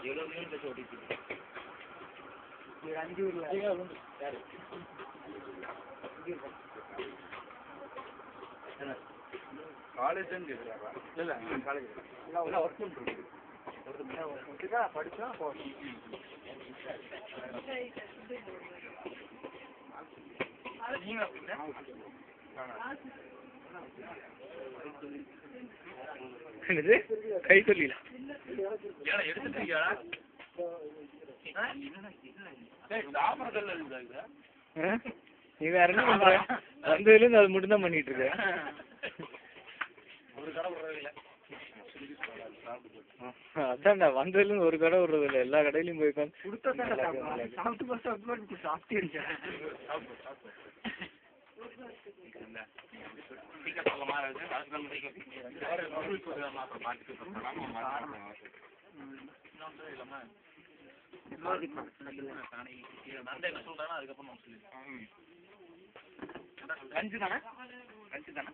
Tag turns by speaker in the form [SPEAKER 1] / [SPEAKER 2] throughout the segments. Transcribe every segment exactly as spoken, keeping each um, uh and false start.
[SPEAKER 1] college இல்ல college work பண்ணுறோம் படிச்சா
[SPEAKER 2] என்னது கை சொல்லிடலாம் நீ வேற என்ன பண்ற வந்ததுல இருந்து அது மட்டும் தான் பண்ணிட்டு இருக்க அதான்டா வந்ததுல இருந்து ஒரு கடை விடுறது இல்லை எல்லா கடையிலயும் போய்
[SPEAKER 1] லஞ்சு தானே லஞ்சு தானே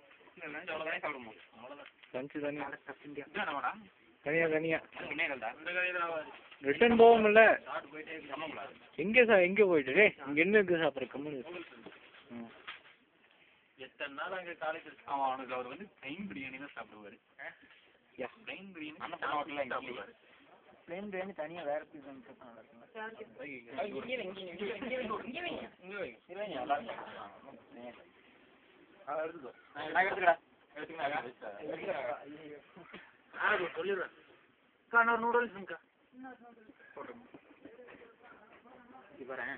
[SPEAKER 2] லஞ்சு தனியா தனியா தனியா ரிட்டர்ன் போவோம்ல எங்க சார் எங்க போயிட்டு டேய் இங்க என்ன இருக்கு சாப்பிட்ற கம்மி
[SPEAKER 1] எத்தனை நாள் அங்கே காலேஜ் அவன் அவனுக்கு அவர் வந்து பிளைன் பிரியாணி தான் சாப்பிடுவாரு பிளைன் பிரியாணி சாப்பிடுவாரு பிளைன் பிரியாணி தனியாக வேற சொல்லிடுவேன் இன்னொரு நூடுல்ஸுங்கக்கா வரேன்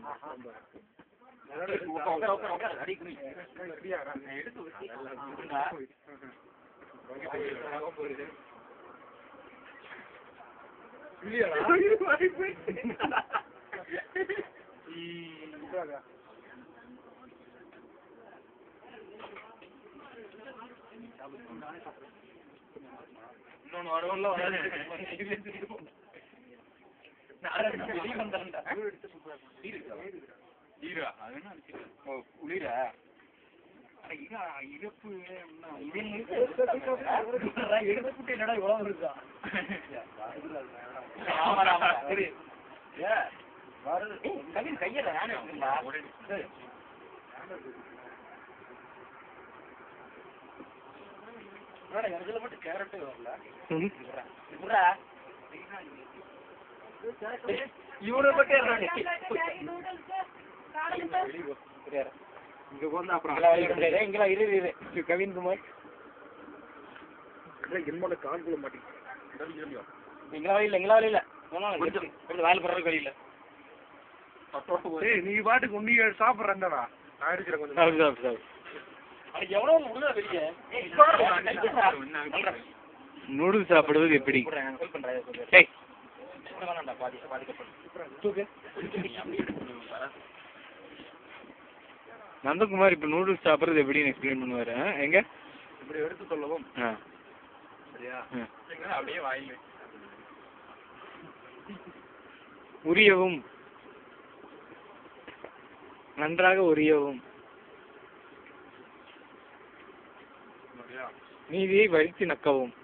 [SPEAKER 1] இன்னொன்னு வரவுள்ள கேரட்டே வரல இவரை பத்தி கவின் குமார் என்னோட கால்குள்ள மாட்டேங்குது எங்களா இல்ல எங்களா இல்ல வாயில் போடுற வழி இல்ல நீ பாட்டுக்கு ஒண்ணு சாப்பிட்றா நான் இருக்கிறேன் கொஞ்சம்
[SPEAKER 2] நூடுல்ஸ் சாப்பிடுவது எப்படி நந்தகுமார் இப்ப நூடுல்ஸ் சாப்பிடுறது எப்படின்னு எக்ஸ்பிளைன் பண்ணுவாரு எங்க
[SPEAKER 1] இப்படி எடுத்து சொல்லவும் சரியா அப்படியே வாயில்
[SPEAKER 2] உரியவும் நன்றாக உரியவும் நீதியை வரித்து நக்கவும்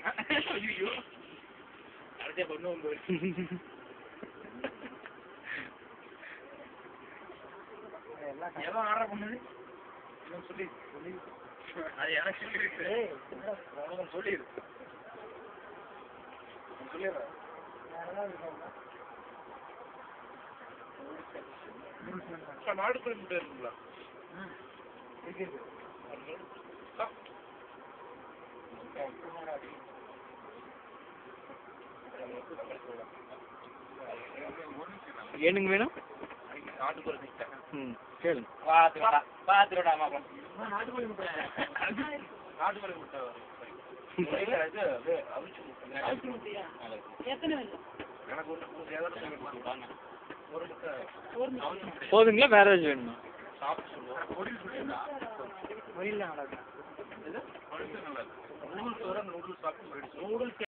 [SPEAKER 1] ஆர்டர் பண்ணுது சொல்லி அது எனக்கு சொல்லிடு சொல்லிடுறேன் நாடு போய் முட்டை இருக்குங்களா
[SPEAKER 2] ஏனுங்க வேணும்
[SPEAKER 1] நாட்டுக்கோழி
[SPEAKER 2] ம் கேளுங்க
[SPEAKER 1] பாத்துடா பாத்துடா மாப்பா நாட்டுக்கோழி முட்டை நாட்டுக்கோழி முட்டை
[SPEAKER 2] போதுங்களா வேற ஏதாச்சும் வேணுமா
[SPEAKER 1] நூடுல்ஸ்